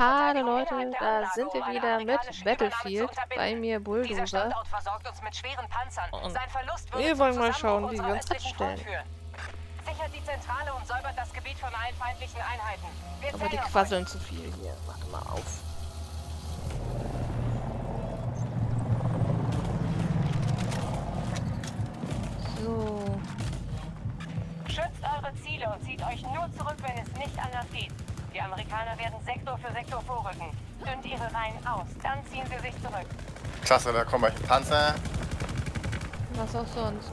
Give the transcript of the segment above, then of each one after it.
Schade, Leute, da sind wir wieder mit Battlefield. Bei mir Bulldozer. Und wir wollen mal schauen, wie wir uns anstellen. Sichert die Zentrale und säubert das Gebiet von allen feindlichen Einheiten. Aber die quasseln zu viel hier. Warte mal auf. So. Schützt eure Ziele und zieht euch nur zurück, wenn es nicht anders geht. Die Amerikaner werden Sektor für Sektor vorrücken. Dünnt ihre Reihen aus, dann ziehen sie sich zurück. Klasse, da kommen welche Panzer. Was auch sonst.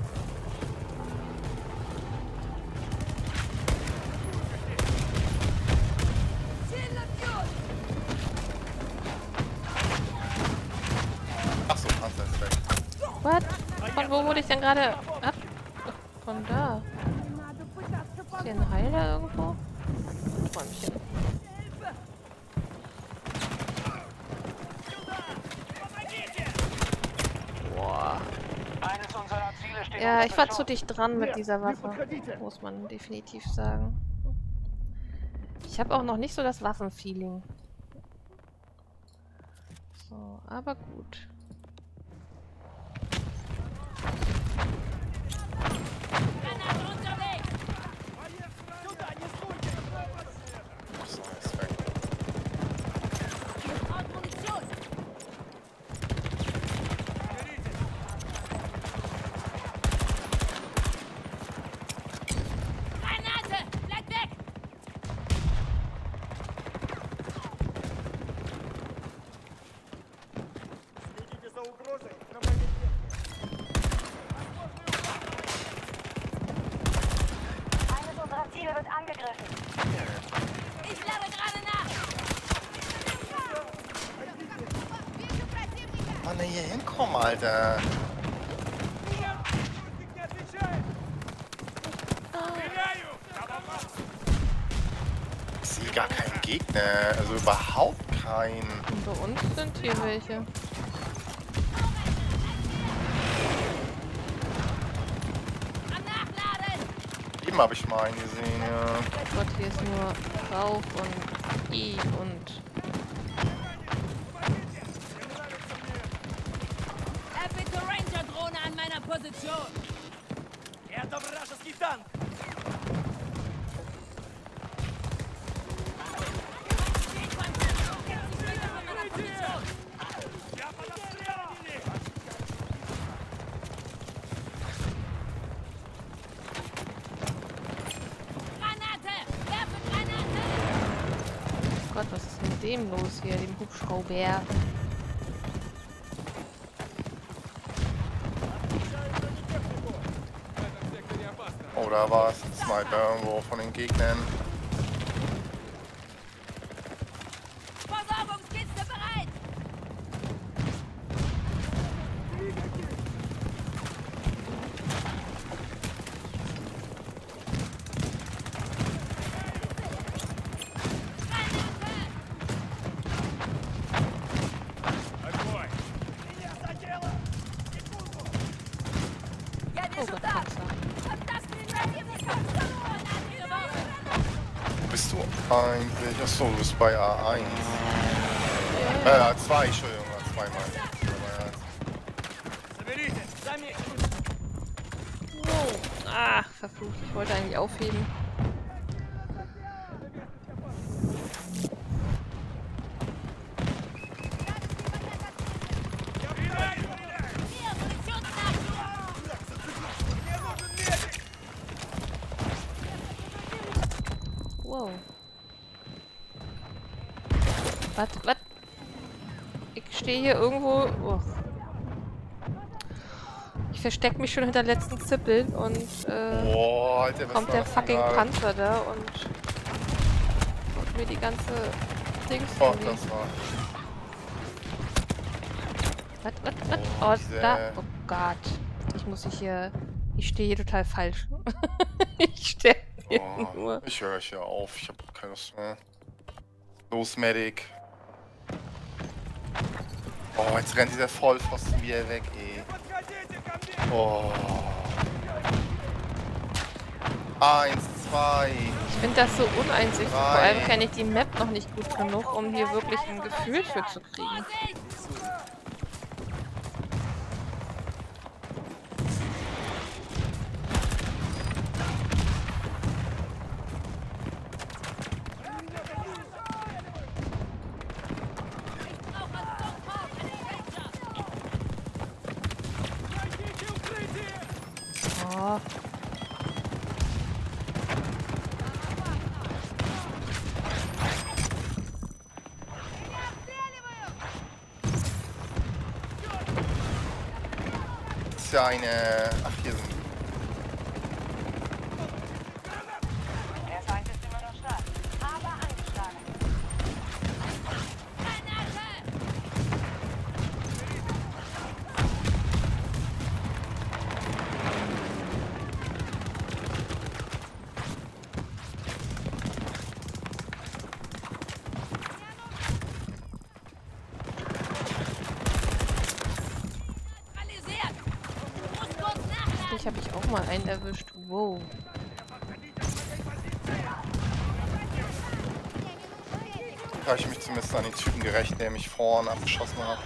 Achso, Panzer ist weg. Was? Von wo wurde ich denn gerade ab? Von da. Ist hier ein Heiler irgendwo? Träumchen. Boah. Ja, ich war zu dicht dran mit dieser Waffe. Muss man definitiv sagen. Ich habe auch noch nicht so das Waffenfeeling. So, aber gut. So, ist weg. Eines unserer Ziele wird angegriffen. Ich lade gerade nach! Mann, hier hinkommen, Alter. Ich sehe gar keinen Gegner. Also überhaupt keinen. Und bei uns sind hier welche. Am Nachladen! Eben habe ich mal einen gesehen, ja. Oh Gott, hier ist nur Rauch und I und... Bitte Ranger-Drohne an meiner Position! Это вражеский танк! Я под обстрелом! Granate! Werfe Granate! Oh Gott, was ist mit dem los hier, dem Hubschrauber? Oh, da war es. Sniper irgendwo von den Gegnern. Versorgungskiste bereit! Огонь! Oh Gott, Panzer. Wo bist du eigentlich? Achso, du bist bei A1. A2, Entschuldigung, A2 mal. Соберите! Заметь! Oh. Ach, verflucht, ich wollte eigentlich aufheben. Wow. Was? Ich stehe hier irgendwo... Oh. Ich verstecke mich schon hinter der letzten Zippel und Boah, Alter, was kommt war der das fucking denn da? Panzer da und haut mir die ganze Dings Oh, irgendwie. das war... Was? Oh, Oh, diese- da. Oh Gott. Ich muss hier... Ich stehe hier total falsch. Ich sterbe hier Oh, nur. ich höre hier auf. Ich habe keine Lust mehr. Los, Medic. Oh, jetzt rennt dieser Vollpfosten wieder weg, ey. Подходите ко мне! Oh. 1, 2. Ich finde das so uneinsichtig. Vor allem kenne ich die Map noch nicht gut genug, um hier wirklich ein Gefühl für zu kriegen. Oh. Das ist ja eine... Ach, hier sind... Der Feind ist immer noch stark, aber angeschlagen. Ich habe ich auch mal einen erwischt. Wow. Habe ich mich zumindest an den Typen gerecht, der mich vorne abgeschossen hat.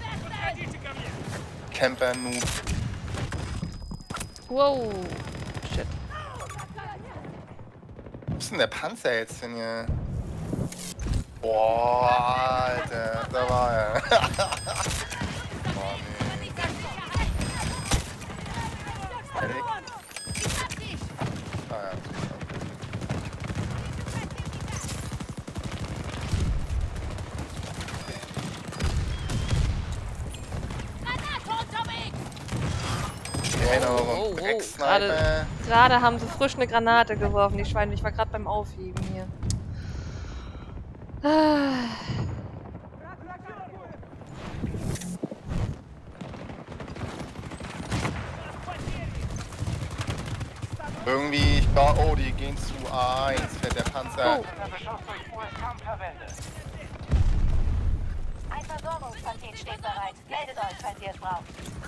Camper Noob. Wow. Shit. Wo ist denn der Panzer jetzt hin hier? Boah, Alter, da war er. Oh, nee. Fertig? Ah, ja. Oh, gerade haben sie frisch eine Granate geworfen, die Schweine. Ich war gerade beim Aufheben hier. Irgendwie, ich glaube, oh, die gehen zu A1, fährt der Panzer. Oh. Ein Versorgungspaket steht bereit. Meldet euch, falls ihr es braucht.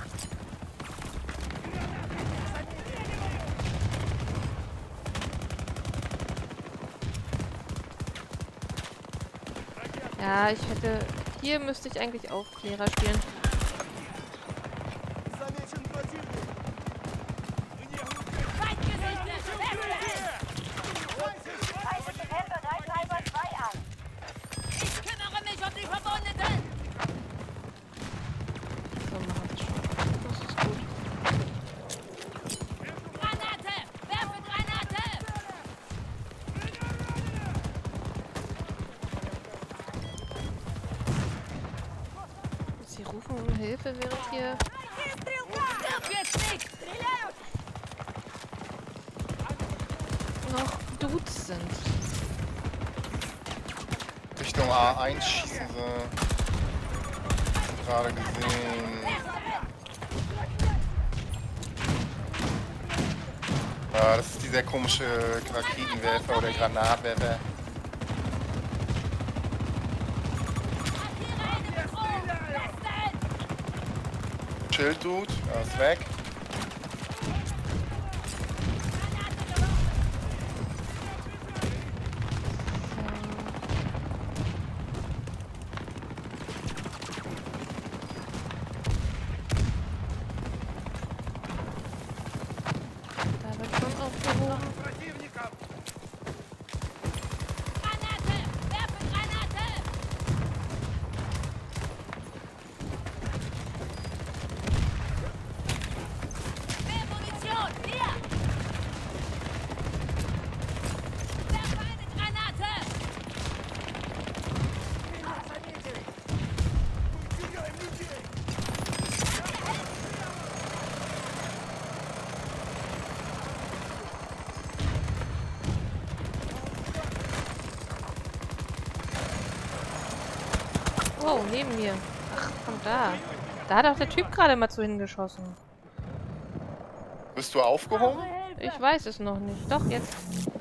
Ja, ich hätte... Hier müsste ich eigentlich Aufklärer spielen. So machen wir schon. Das ist gut. Sie rufen um Hilfe, während hier noch Dudes sind. Richtung A1 schießen sie. Gerade gesehen. Ja, das ist dieser komische Raketenwerfer oder Granatwerfer. Schild-Dude, er ist weg. Da wird schon aufgehoben. Oh, neben mir. Ach, komm da. Da hat auch der Typ gerade mal zu hingeschossen. Bist du aufgehoben? Ich weiß es noch nicht. Doch, jetzt.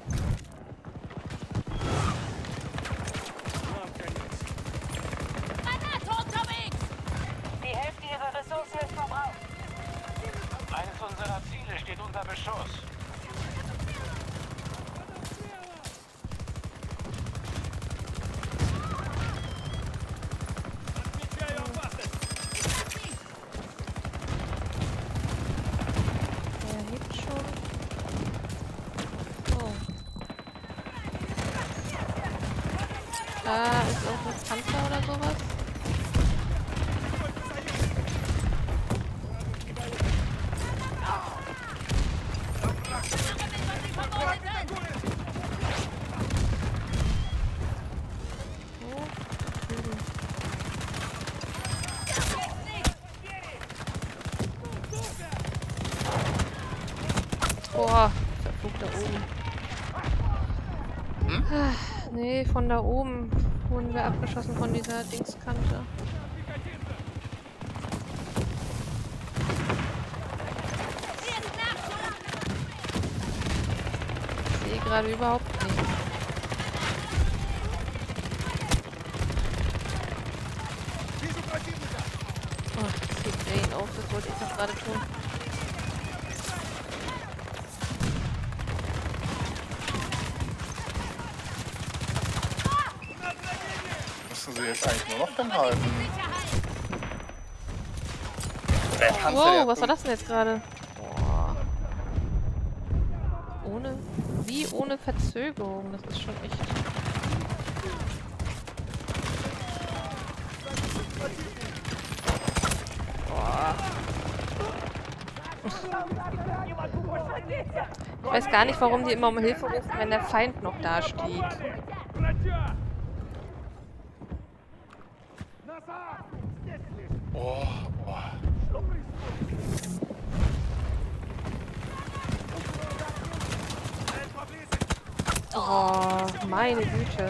Die Hälfte ihrer Ressourcen ist verbraucht. Eines unserer Ziele steht unter Beschuss. Da ist irgendein Panzer oder sowas. Boah, verflucht da oben. Nee, von da oben wurden wir abgeschossen von dieser Dingskante. Ich sehe gerade überhaupt nichts. Oh, das geht Jane auf, das wollte ich doch gerade tun. Müssen sie jetzt eigentlich nur noch hinhalten? Wow, was war das denn jetzt gerade? Ohne Verzögerung, das ist schon echt... Boah. Ich weiß gar nicht, warum die immer um Hilfe rufen, wenn der Feind noch da steht. Oh, oh. Oh, meine Güte.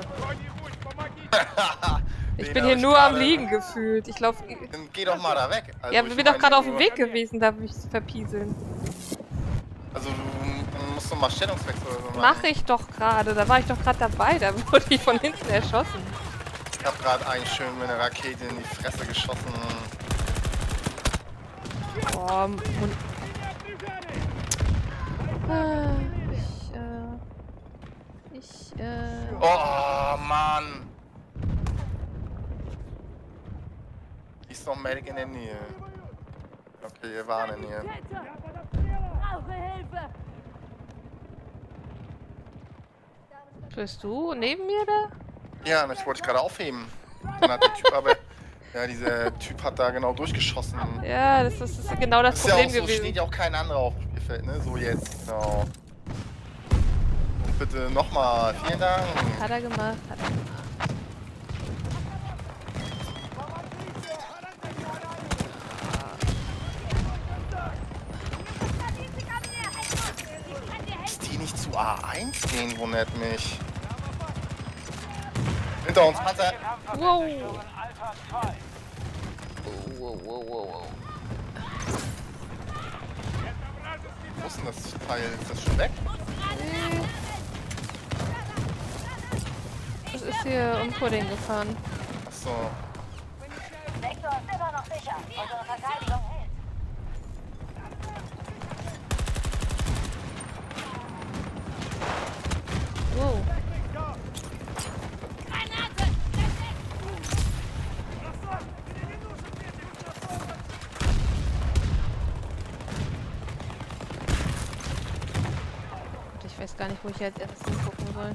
Ich bin hier nur am Liegen gefühlt. Ich laufe. Dann geh doch mal da weg. Also ja, wir sind doch gerade auf dem Weg gewesen, da mich zu verpieseln. Also du musst doch mal Stellungswechsel oder so machen. Mach ich doch gerade. Da war ich doch gerade dabei. Da wurde ich von hinten erschossen. Ich hab gerade einen schön mit einer Rakete in die Fresse geschossen. Oh, Oh, Mann! Ist noch ein Medic in der Nähe. Okay, wir waren in der Nähe. Brauche Hilfe! Bist du neben mir da? Ja, das wollte ich gerade aufheben. Dann hat der Typ aber... Ja, dieser Typ hat da genau durchgeschossen. Ja, das ist genau das Problem ja auch so, gewesen. steht ja auch kein anderer auf dem Spielfeld, ne? So jetzt, genau. Und bitte nochmal, vielen Dank. Hat er gemacht, hat er gemacht. Ist die nicht zu A1 gehen, wundert mich. Hinter uns, Panzer. Wow. Wow. Wo ist denn das Teil? Ist das schon weg? Das ist hier um Pudding gefahren. Achso. Sektor ist immer noch sicher. Unsere Verteidigung hält. Wow. Ich weiß gar nicht, wo ich als erstes hingucken soll.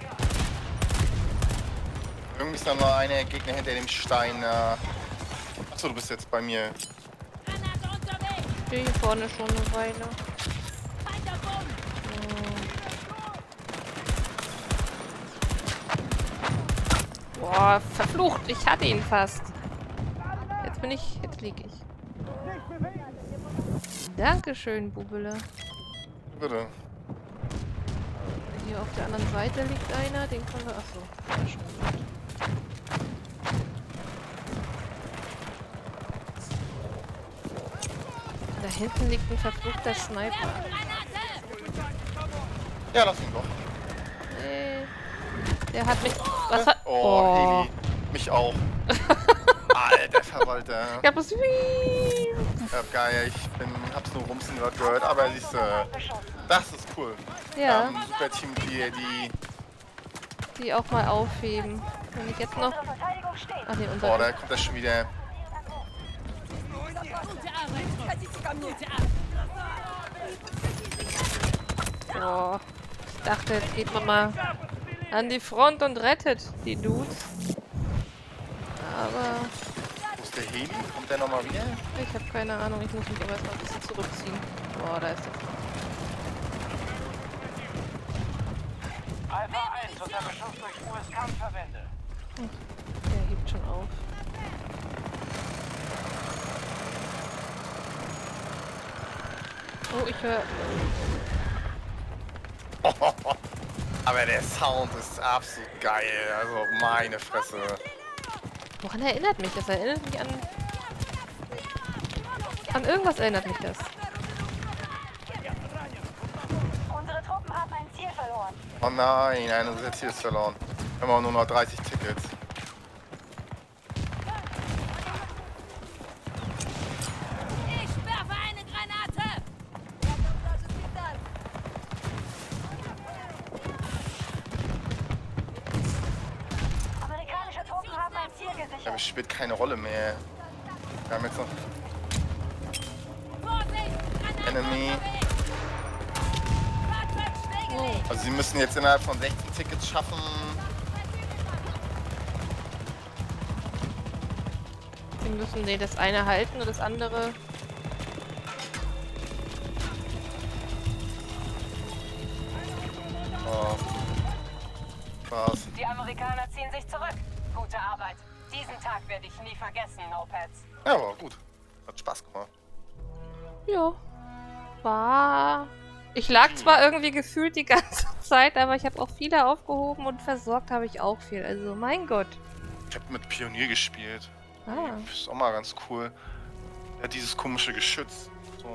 Irgendwie ist da noch eine Gegner hinter dem Stein. Achso, du bist jetzt bei mir. Ich stehe hier vorne schon eine Weile. Boah, verflucht, ich hatte ihn fast. Jetzt lieg ich. Dankeschön, Bubele. Bitte. Hier auf der anderen Seite liegt einer, den können wir... Achso, ja, schon gut. Da hinten liegt ein verfluchter Sniper. Ja, lass ihn doch. Nee. Der hat mich... Was hat... Oh, Heli. Mich auch. Alter Verwalter. Ich hab das... Ja, geil, hab's nur rumsen gerade gehört, aber siehst du, das ist cool. Ja. Super Teammitglieder, Die auch mal aufheben. Wenn ich jetzt noch... Ach nee, unser... Boah, da kommt das schon wieder. Boah. Ich dachte, jetzt geht man mal An die Front und rettet die Dudes. Aber Wo ist der Heli? Kommt der nochmal wieder? ich habe keine Ahnung. Ich muss mich aber erstmal ein bisschen zurückziehen. Boah, da ist der. Alpha 1 unter Beschuss durch US-Kampfverbände. Der hebt schon auf. Oh, ich höre. Aber der Sound ist absolut geil. Also meine Fresse. Woran erinnert mich das? Erinnert mich an. An irgendwas erinnert mich das. Unsere Truppen haben ein Ziel verloren. Oh nein, unser Ziel ist verloren. Wir haben auch nur noch 30 Tickets. Ich werfe eine Granate! Amerikanische Truppen haben ein Ziel Aber gesichert. es spielt keine Rolle mehr. Wir haben jetzt noch Vorsicht! Granate Enemy. unterwegs! Fahrzeug stillgelegt! Also sie müssen jetzt innerhalb von 16 Tickets schaffen. Wir müssen das eine halten und das andere. Oh. Was? Die Amerikaner ziehen sich zurück. Gute Arbeit. Diesen Tag werde ich nie vergessen, No-Pads. Ja, aber gut. Hat Spaß gemacht. Ja. War. Ich lag zwar irgendwie gefühlt die ganze Zeit, aber ich habe auch viele aufgehoben und versorgt habe ich auch viel. Also, mein Gott. Ich habe mit Pionier gespielt. Ah. Ist auch mal ganz cool. Ja, dieses komische Geschütz. So.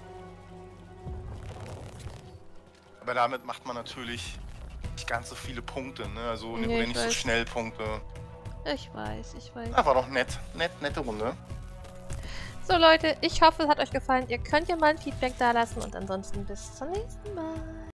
Aber damit macht man natürlich nicht ganz so viele Punkte, ne? Also Nee, oder ich nicht so weiß. schnell Punkte. Ich weiß, ich weiß. Ja, war doch nett. Nette Runde. So, Leute, ich hoffe, es hat euch gefallen. Ihr könnt ja mal ein Feedback dalassen und ansonsten bis zum nächsten Mal.